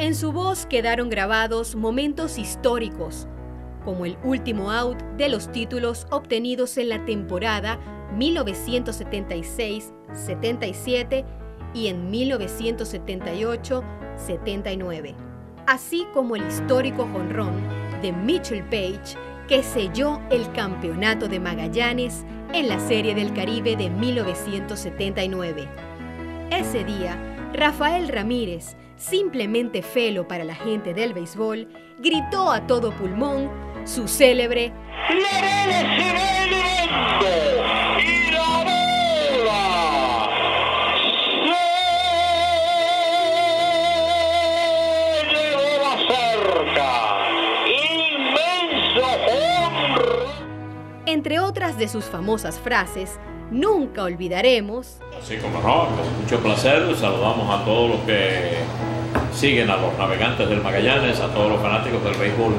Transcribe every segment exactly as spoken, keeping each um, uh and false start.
En su voz quedaron grabados momentos históricos, como el último out de los títulos obtenidos en la temporada mil novecientos setenta y seis setenta y siete y en mil novecientos setenta y ocho setenta y nueve, así como el histórico jonrón de Mitchell Page que selló el campeonato de Magallanes en la Serie del Caribe de mil novecientos setenta y nueve. Ese día, Rafael Ramírez, simplemente Felo para la gente del béisbol, gritó a todo pulmón su célebre ¡La bola se va elevando! ¡Y la bola se llevó cerca! ¡Inmenso honro! Entre otras de sus famosas frases, nunca olvidaremos. Sí, como no, con mucho placer saludamos a todos los que siguen a los navegantes del Magallanes, a todos los fanáticos del béisbol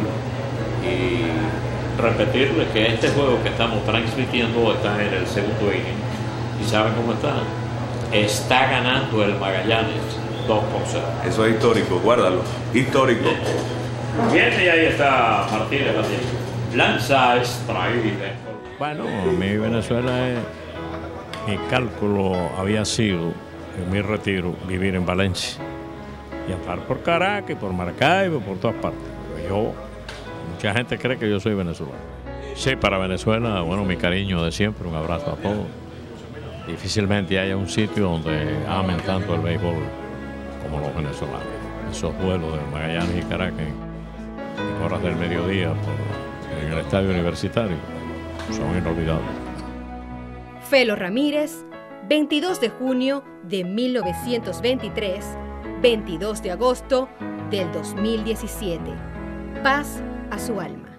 y repetirles que este juego que estamos transmitiendo está en el segundo inning y ¿saben cómo está? Está ganando el Magallanes dos por cero. Eso es histórico, guárdalo, histórico. Bien, y ahí está Martínez, lanza extraída. Bueno, mi Venezuela es... Mi cálculo había sido, en mi retiro, vivir en Valencia y andar por Caracas y por Maracaibo, por todas partes. Pero yo, mucha gente cree que yo soy venezolano. Sí, para Venezuela, bueno, mi cariño de siempre, un abrazo a todos. Difícilmente haya un sitio donde amen tanto el béisbol como los venezolanos. Esos vuelos de Magallanes y Caracas en horas del mediodía por, en el estadio universitario son inolvidables. Felo Ramírez, veintidós de junio de mil novecientos veintitrés, veintidós de agosto del dos mil diecisiete. Paz a su alma.